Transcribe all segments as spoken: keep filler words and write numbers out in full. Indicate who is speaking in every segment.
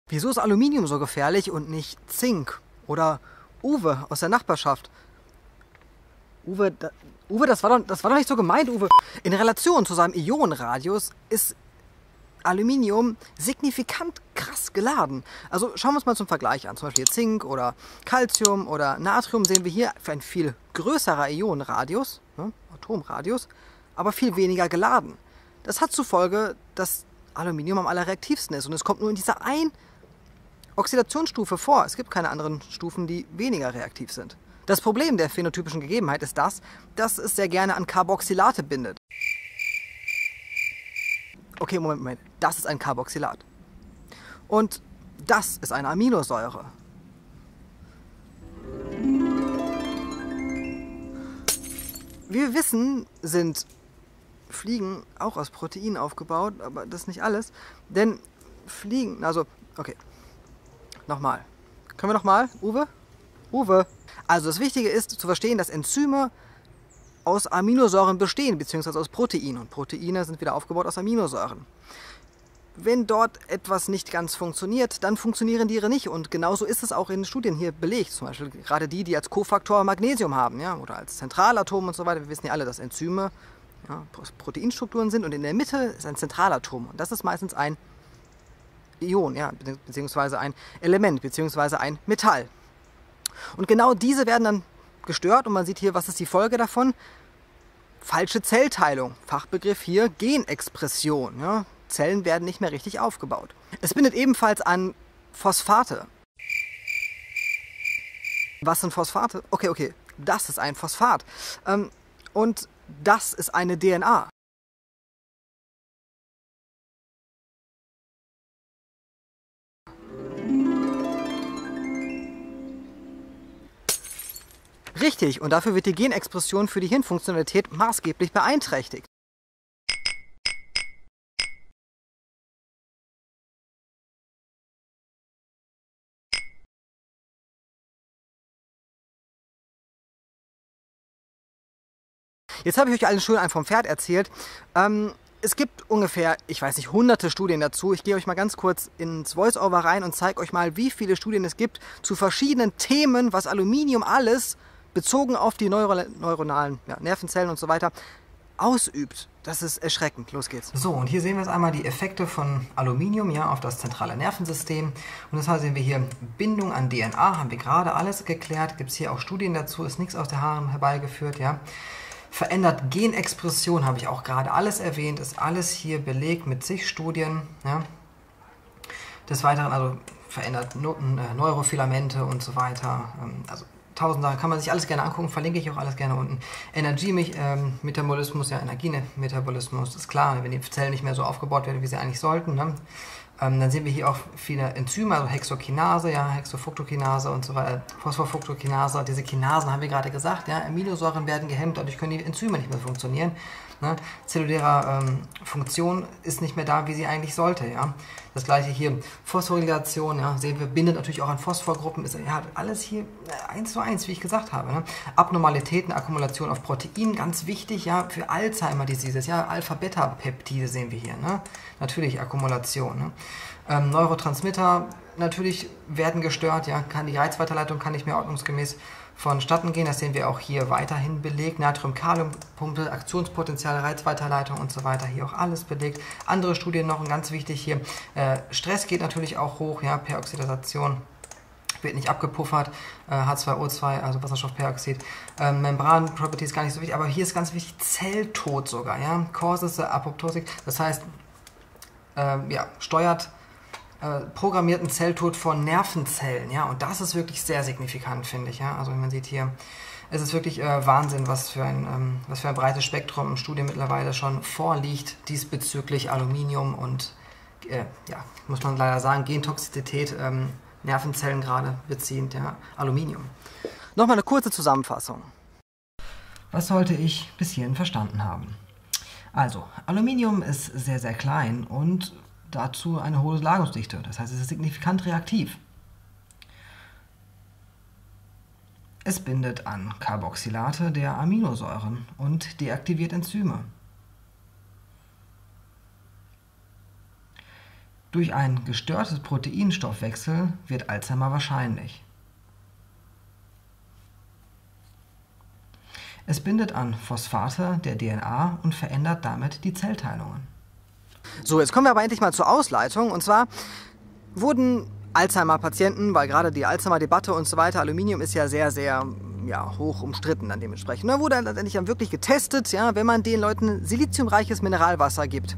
Speaker 1: Wieso ist Aluminium so gefährlich und nicht Zink? Oder Uwe aus der Nachbarschaft. Uwe, da, Uwe, das war, doch, das war doch nicht so gemeint, Uwe. In Relation zu seinem Ionenradius ist Aluminium signifikant krass geladen. Also schauen wir uns mal zum Vergleich an. Zum Beispiel Zink oder Calcium oder Natrium sehen wir hier für ein viel größerer Ionenradius, ne, Atomradius, aber viel weniger geladen. Das hat zur Folge, dass Aluminium am allerreaktivsten ist und es kommt nur in dieser einen Oxidationsstufe vor. Es gibt keine anderen Stufen, die weniger reaktiv sind. Das Problem der phänotypischen Gegebenheit ist das, dass es sehr gerne an Carboxylate bindet. Okay, Moment, Moment. Das ist ein Carboxylat. Und das ist eine Aminosäure. Wie wir wissen, sind Fliegen auch aus Proteinen aufgebaut, aber das ist nicht alles. Denn Fliegen, also, okay, nochmal. Können wir nochmal? Uwe? Uwe? Also das Wichtige ist zu verstehen, dass Enzyme aus Aminosäuren bestehen, beziehungsweise aus Proteinen. Und Proteine sind wieder aufgebaut aus Aminosäuren. Wenn dort etwas nicht ganz funktioniert, dann funktionieren die nicht. Und genauso ist es auch in Studien hier belegt. Zum Beispiel gerade die, die als Kofaktor Magnesium haben, ja, oder als Zentralatom und so weiter. Wir wissen ja alle, dass Enzyme ja, Proteinstrukturen sind und in der Mitte ist ein Zentralatom. Und das ist meistens ein Ion, ja, beziehungsweise ein Element, beziehungsweise ein Metall. Und genau diese werden dann gestört und man sieht hier, was ist die Folge davon? Falsche Zellteilung. Fachbegriff hier Genexpression. Ja? Zellen werden nicht mehr richtig aufgebaut. Es bindet ebenfalls an Phosphate. Was sind Phosphate? Okay, okay, das ist ein Phosphat. Ähm, und das ist eine D N A. Richtig, und dafür wird die Genexpression für die Hirnfunktionalität maßgeblich beeinträchtigt. Jetzt habe ich euch allen schön einen vom Pferd erzählt. Ähm, es gibt ungefähr, ich weiß nicht, hunderte Studien dazu. Ich gehe euch mal ganz kurz ins Voice-Over rein und zeige euch mal, wie viele Studien es gibt zu verschiedenen Themen, was Aluminium alles bezogen auf die Neuro neuronalen ja, Nervenzellen und so weiter ausübt. Das ist erschreckend. Los geht's. So, und hier sehen wir jetzt einmal die Effekte von Aluminium ja, auf das zentrale Nervensystem. Und deshalb sehen wir hier Bindung an D N A, haben wir gerade alles geklärt. Gibt es hier auch Studien dazu, ist nichts aus der Haaren herbeigeführt. Ja. Verändert Genexpression, habe ich auch gerade alles erwähnt, ist alles hier belegt mit zig Studien. Ja. Des Weiteren also verändert Neurofilamente und so weiter. Also tausend Sachen, kann man sich alles gerne angucken, verlinke ich auch alles gerne unten. Energiemetabolismus, ja, Energiemetabolismus, ist klar, wenn die Zellen nicht mehr so aufgebaut werden, wie sie eigentlich sollten. Ne? Ähm, dann sehen wir hier auch viele Enzyme, also Hexokinase, ja, Hexofructokinase und so weiter, Phosphorfructokinase. Diese Kinasen haben wir gerade gesagt, ja, Aminosäuren werden gehemmt, dadurch können die Enzyme nicht mehr funktionieren. Ne? Zelluläre ähm, Funktion ist nicht mehr da, wie sie eigentlich sollte. Ja? Das gleiche hier, Phosphorylation, ja, sehen wir, bindet natürlich auch an Phosphorgruppen, ist ja, alles hier äh, eins zu eins, wie ich gesagt habe. Ne? Abnormalitäten, Akkumulation auf Protein, ganz wichtig, ja, für Alzheimer-Diseases, ja, Alpha-Beta-Peptide sehen wir hier, ne? Natürlich Akkumulation. Ne? Ähm, Neurotransmitter natürlich werden gestört, ja, kann die Reizweiterleitung kann nicht mehr ordnungsgemäß vonstatten gehen. Das sehen wir auch hier weiterhin belegt. Natrium-Kalium-Pumpe, Aktionspotenzial, Reizweiterleitung und so weiter. Hier auch alles belegt. Andere Studien noch, ganz wichtig hier. Äh, Stress geht natürlich auch hoch, ja, Peroxidation wird nicht abgepuffert. Äh, H zwei O zwei, also Wasserstoffperoxid. Äh, Membran-Properties gar nicht so wichtig, aber hier ist ganz wichtig Zelltod sogar, ja. Causes Apoptosis, das heißt, äh, ja, steuert programmierten Zelltod von Nervenzellen, ja, und das ist wirklich sehr signifikant, finde ich, ja, also man sieht hier, es ist wirklich äh, Wahnsinn, was für, ein, ähm, was für ein breites Spektrum im Studium mittlerweile schon vorliegt diesbezüglich Aluminium und, äh, ja, muss man leider sagen, Gentoxizität, ähm, Nervenzellen gerade beziehend, ja, Aluminium. Nochmal eine kurze Zusammenfassung. Was sollte ich bis hierhin verstanden haben? Also, Aluminium ist sehr, sehr klein und dazu eine hohe Ladungsdichte, das heißt, es ist signifikant reaktiv. Es bindet an Carboxylate der Aminosäuren und deaktiviert Enzyme. Durch ein gestörtes Proteinstoffwechsel wird Alzheimer wahrscheinlich. Es bindet an Phosphate der D N A und verändert damit die Zellteilungen. So, jetzt kommen wir aber endlich mal zur Ausleitung. Und zwar wurden Alzheimer-Patienten, weil gerade die Alzheimer-Debatte und so weiter, Aluminium ist ja sehr, sehr ja, hoch umstritten dann dementsprechend. Da wurde letztendlich dann wirklich getestet, ja, wenn man den Leuten siliziumreiches Mineralwasser gibt.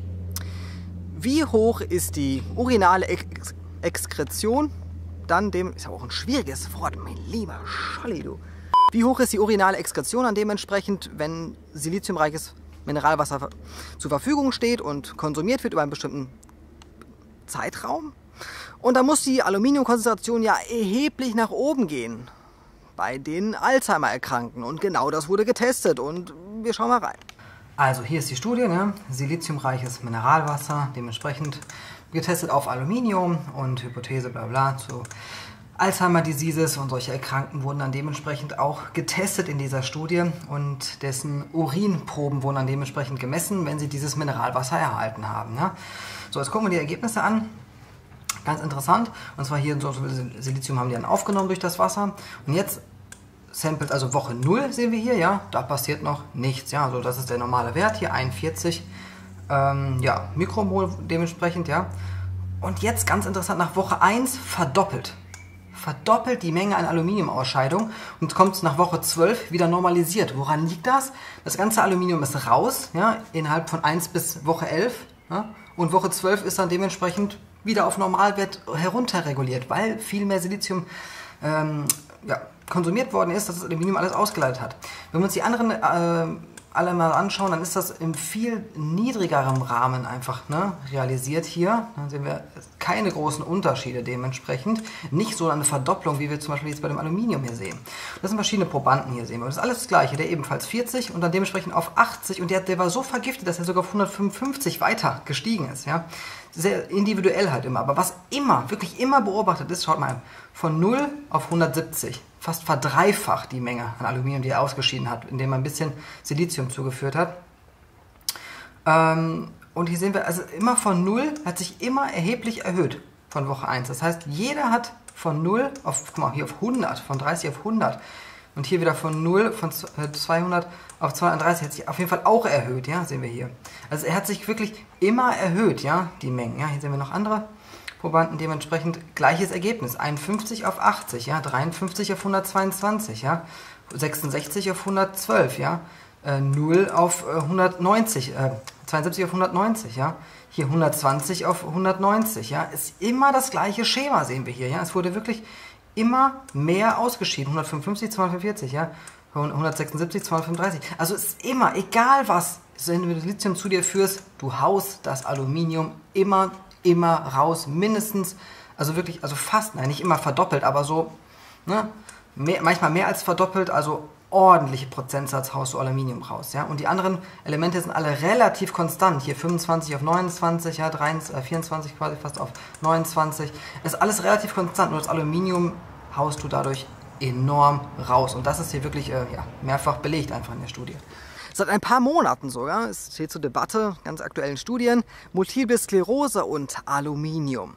Speaker 1: Wie hoch ist die urinale Ex Exkretion? Dann dem, ist ja auch ein schwieriges Wort, mein lieber Scholli, du. Wie hoch ist die urinale Exkretion dann dementsprechend, wenn siliziumreiches Mineralwasser zur Verfügung steht und konsumiert wird über einen bestimmten Zeitraum? Und da muss die Aluminiumkonzentration ja erheblich nach oben gehen bei den Alzheimer-Erkrankten. Und genau das wurde getestet und wir schauen mal rein. Also hier ist die Studie, ne? Siliziumreiches Mineralwasser, dementsprechend getestet auf Aluminium und Hypothese bla bla zu Alzheimer-Diseases, und solche Erkrankten wurden dann dementsprechend auch getestet in dieser Studie und dessen Urinproben wurden dann dementsprechend gemessen, wenn sie dieses Mineralwasser erhalten haben. Ne? So, jetzt gucken wir die Ergebnisse an. Ganz interessant, und zwar hier so Silizium haben die dann aufgenommen durch das Wasser und jetzt Samples, also Woche null sehen wir hier, ja, da passiert noch nichts, ja, also das ist der normale Wert hier, einundvierzig ähm, ja, Mikromol dementsprechend, ja. Und jetzt ganz interessant, nach Woche eins verdoppelt. Verdoppelt die Menge an Aluminiumausscheidung und kommt nach Woche zwölf wieder normalisiert. Woran liegt das? Das ganze Aluminium ist raus, ja, innerhalb von eins bis Woche elf, ja, und Woche zwölf ist dann dementsprechend wieder auf Normalwert herunterreguliert, weil viel mehr Silizium ähm, ja, konsumiert worden ist, dass das Aluminium alles ausgeleitet hat. Wenn wir uns die anderen äh, alle mal anschauen, dann ist das im viel niedrigeren Rahmen einfach ne, realisiert hier. Dann sehen wir keine großen Unterschiede dementsprechend. Nicht so eine Verdopplung, wie wir zum Beispiel jetzt bei dem Aluminium hier sehen. Das sind verschiedene Probanden hier sehen wir. Das ist alles das Gleiche. Der ebenfalls vierzig und dann dementsprechend auf achtzig und der, der war so vergiftet, dass er sogar auf hundertfünfundfünfzig weiter gestiegen ist. Ja? Sehr individuell halt immer. Aber was immer, wirklich immer beobachtet ist, schaut mal, von null auf hundertsiebzig. Fast verdreifacht die Menge an Aluminium, die er ausgeschieden hat, indem man ein bisschen Silizium zugeführt hat. Ähm, und hier sehen wir, also immer von null hat sich immer erheblich erhöht von Woche eins. Das heißt, jeder hat von null auf, guck mal, hier auf hundert, von dreißig auf hundert. Und hier wieder von null, von zweihundert auf zweihundertdreißig hat sich auf jeden Fall auch erhöht, ja, sehen wir hier. Also er hat sich wirklich immer erhöht, ja, die Mengen. Ja, hier sehen wir noch andere Probanden, dementsprechend gleiches Ergebnis, einundfünfzig auf achtzig, ja, dreiundfünfzig auf hundertzweiundzwanzig, ja, sechsundsechzig auf hundertzwölf, ja, äh, null auf äh, hundertneunzig, äh, zweiundsiebzig auf hundertneunzig, ja, hier hundertzwanzig auf hundertneunzig, ja, ist immer das gleiche Schema, sehen wir hier, ja, es wurde wirklich immer mehr ausgeschieden, hundertfünfundfünfzig, zweihundertvierzig, ja, hundertsechsundsiebzig, zweihundertfünfunddreißig, also es ist immer, egal was, wenn du Silizium zu dir führst, du haust das Aluminium immer immer raus, mindestens, also wirklich, also fast, nein, nicht immer verdoppelt, aber so, ne, mehr, manchmal mehr als verdoppelt, also ordentliche Prozentsatz haust du Aluminium raus, ja, und die anderen Elemente sind alle relativ konstant, hier fünfundzwanzig auf neunundzwanzig, ja, dreiundzwanzig, vierundzwanzig quasi fast auf neunundzwanzig, ist alles relativ konstant, nur das Aluminium haust du dadurch enorm raus und das ist hier wirklich, äh, ja, mehrfach belegt einfach in der Studie. Seit ein paar Monaten sogar, es steht zur Debatte, ganz aktuellen Studien, Multiple Sklerose und Aluminium.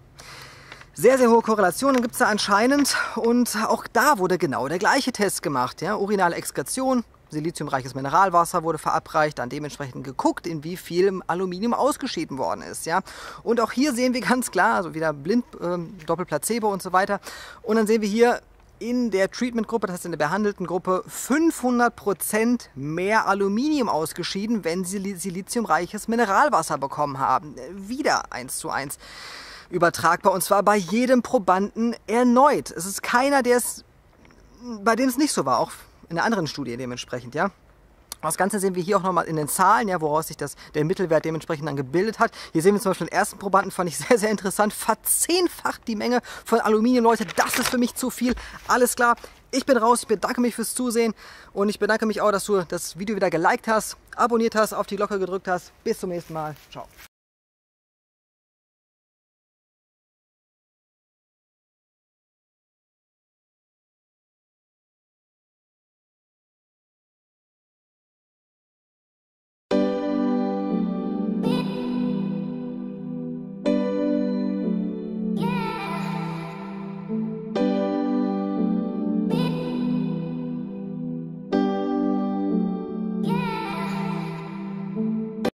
Speaker 1: Sehr, sehr hohe Korrelationen gibt es da anscheinend und auch da wurde genau der gleiche Test gemacht. Ja? Urinale Exkretion, siliziumreiches Mineralwasser wurde verabreicht, dann dementsprechend geguckt, in wie viel Aluminium ausgeschieden worden ist. Ja? Und auch hier sehen wir ganz klar, also wieder blind, äh, Doppelplacebo und so weiter. Und dann sehen wir hier, in der Treatment-Gruppe, das heißt in der behandelten Gruppe, fünfhundert Prozent mehr Aluminium ausgeschieden, wenn sie siliziumreiches Mineralwasser bekommen haben. Wieder eins zu eins übertragbar und zwar bei jedem Probanden erneut. Es ist keiner, der es, bei dem es nicht so war, auch in der anderen Studie dementsprechend, ja. Das Ganze sehen wir hier auch nochmal in den Zahlen, ja, woraus sich das, der Mittelwert dementsprechend dann gebildet hat. Hier sehen wir zum Beispiel den ersten Probanden, fand ich sehr, sehr interessant. Verzehnfacht die Menge von Aluminium, Leute. Das ist für mich zu viel. Alles klar, ich bin raus. Ich bedanke mich fürs Zusehen. Und ich bedanke mich auch, dass du das Video wieder geliked hast, abonniert hast, auf die Glocke gedrückt hast. Bis zum nächsten Mal. Ciao.